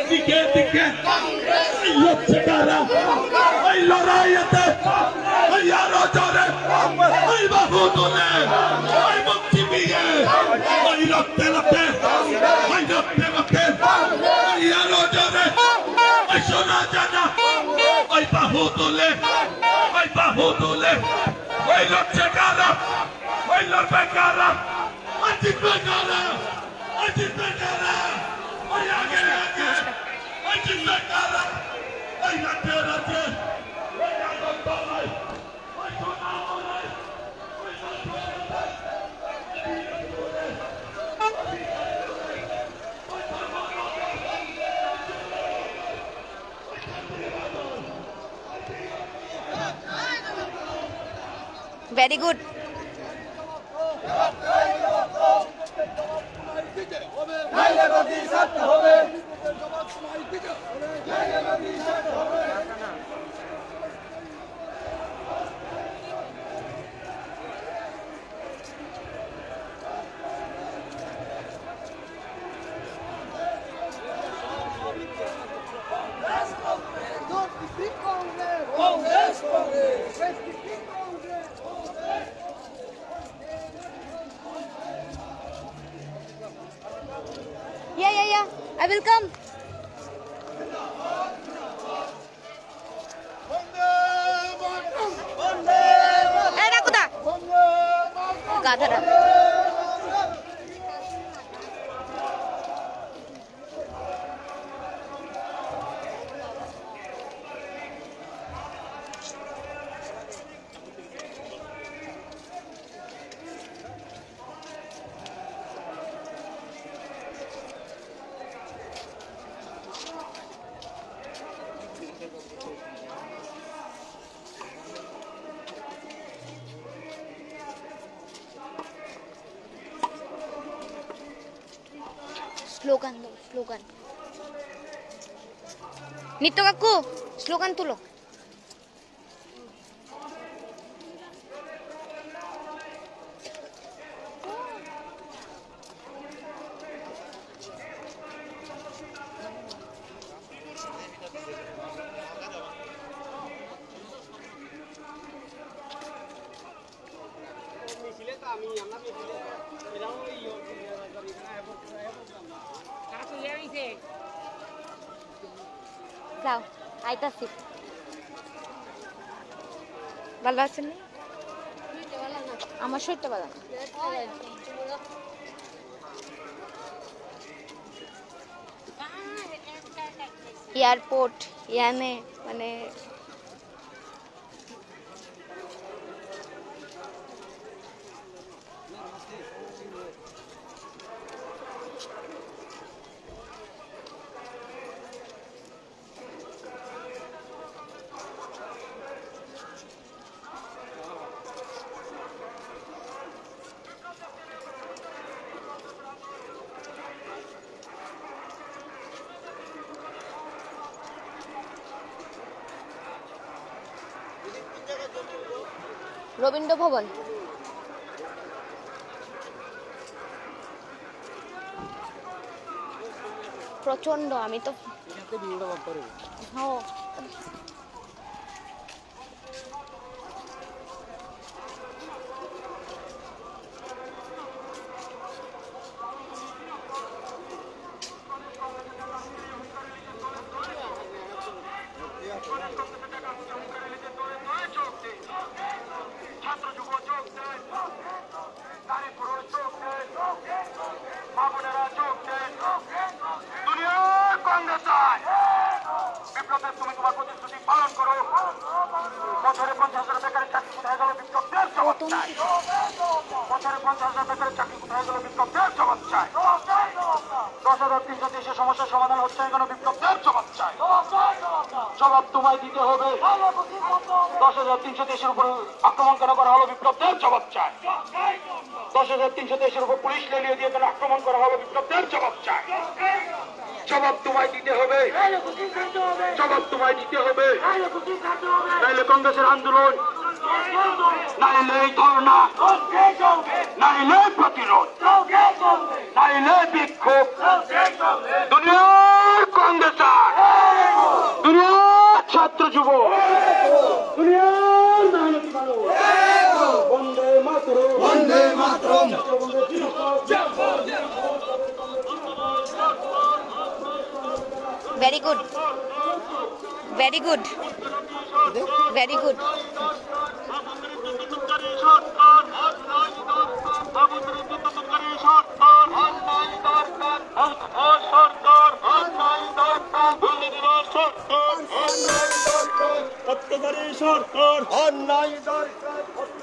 দিকে দিকে এই হচ্ছে কারা এই লড়াইতে এই আরো জোরে এই বাহু তুলে এই মুক্তি দিয়ে এই রক্তে রক্তে এই রক্তে রক্তে এই আরো জোরে এই সোনা জানা এই বাহু তুলে ওই লড়ছে কারা ওই লড়বে কারা ওই জিতবে কারা ওই জিতবে কারা ওই আগে আগে ওই জিতবে কারা ওই রাতে রাতে ওই আনন্দ নয় ওই সোনা নয় ওই very good. Yeah. I will come. Hey, Nakuda. Gadara. Slogan dong, slogan. Nito kaku, slogan tulo. যাও আইতাছি ভালো আছেন আমার শরীরটা ভালো এয়ারপোর্ট ইয়ানে মানে রবীন্দ্র ভবন প্রচন্ড আমি তো বছরে 50,000 বেকারের চাকরি কোথায় গেল বিপ্লবের জবাব চাই। বছরে 50,000 বেকারের চাকরি কোথায় গেল বিপ্লবের জবাব চাই। 10,330 সমস্যার সমাধান হচ্ছে না কেন বিপ্লবের জবাব চাই। জবাব তোমায় দিতে হবে। 10,330 উপর আক্রমণ কেন করা হলো বিপ্লবের জবাব চাই। 10,330 উপর পুলিশ লেলিয়ে দিয়ে কেন আক্রমণ করা হলো বিপ্লবের জবাব চাই। জবাব তোমায় দিতে হবে। জবাব তোমায় দিতে হবে। নাইলে কংগ্রেসের আন্দোলন, নাইলে ধর্ণা, নাইলে প্রতিরোধ, নাইলে বিক্ষোভ দুনিয়ার কংগ্রেস ছাত্র যুব দুনিয়ার মেহনতি মানুষ বন্দে মাতরম বন্দে মাতরম very good, very good, very good. অত্যাচারী সরকার অন্যায় দরকার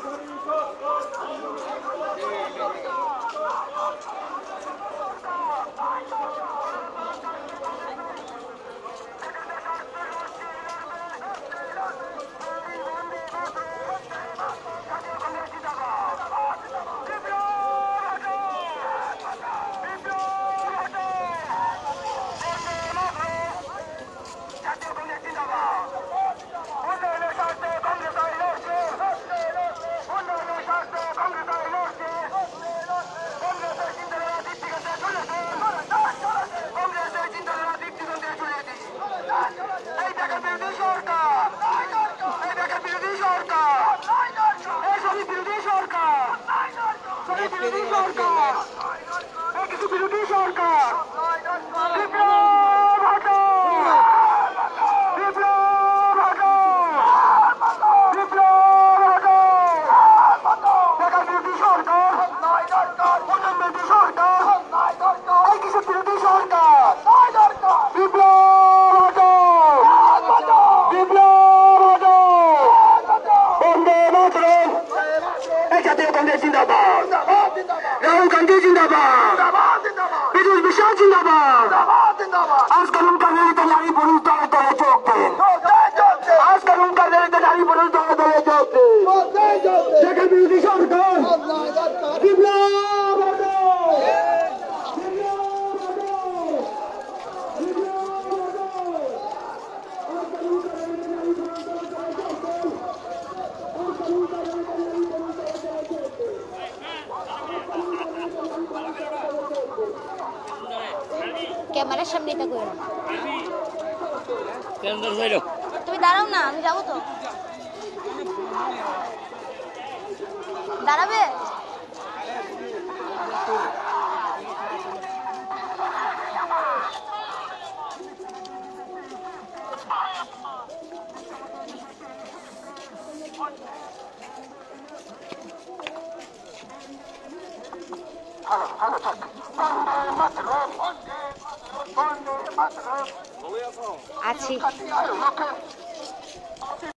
राहुल गांधी जिंदाबाद विद्युत विशाल जिंदाबाद आजकल उनका मेरी तैयारी पुरुष दौड़े दौड़े चौक थे आजकल उनका मेरी तैयारी पुरुष दौड़े दौड़े चौक थे जगह विरोधी सरकार ক্যামেরার সামনে এটা করো না, তুমি দাঁড়াও না, আমি যাবো তো। দাঁড়াবে? আছি।